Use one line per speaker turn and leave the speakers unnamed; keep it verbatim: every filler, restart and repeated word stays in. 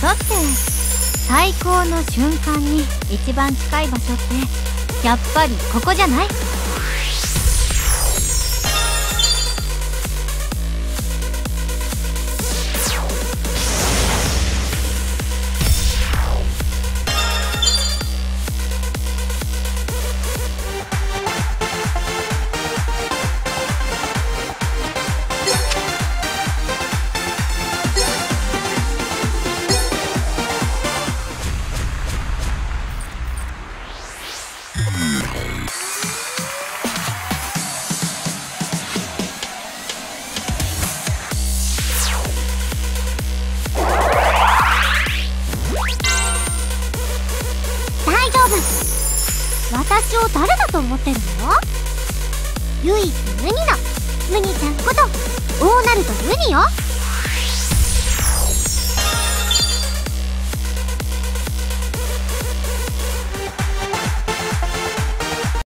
さて、最高の瞬間に一番近い場所ってやっぱりここじゃない？ 私を誰だと思ってるの？唯一無二のムニちゃんこと大ナルトムニよ。